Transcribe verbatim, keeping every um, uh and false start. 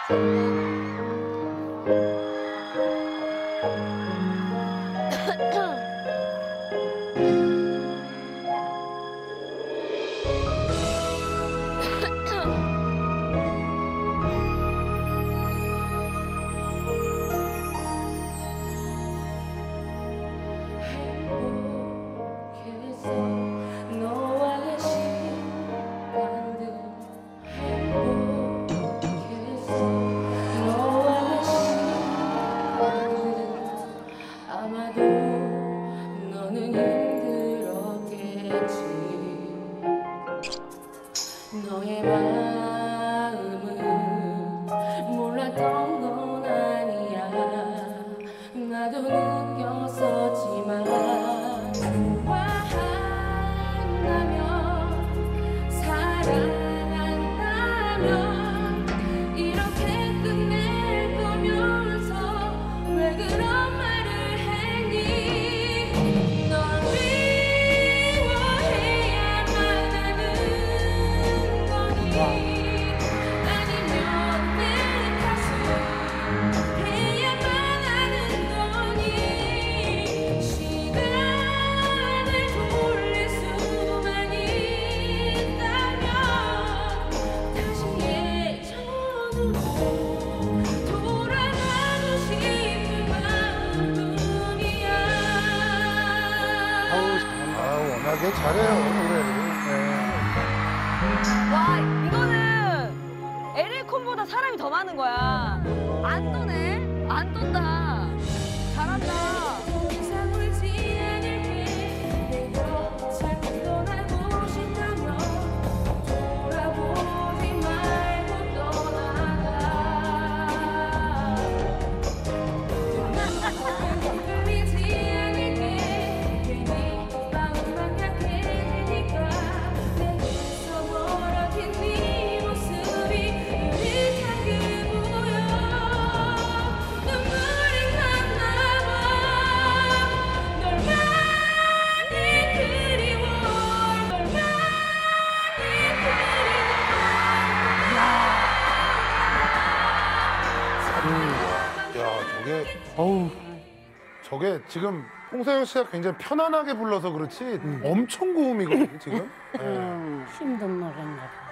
너의 마음은 몰랐던 건 아니야. 나도 느꼈었지만 좋아한다면 사랑한다면 이렇게 끝낼 거면서 왜 그런 말을 했니? 널 되게 잘해요, 노래를. 네. 와, 이거는 엘에이 콘보다 사람이 더 많은 거야. 안 떠네? 안 떤다. 잘한다. 어우, 저게 지금 홍서영 씨가 굉장히 편안하게 불러서 그렇지 음. 엄청 고음이거든요, 지금. 음, 힘든 노래인가 봐.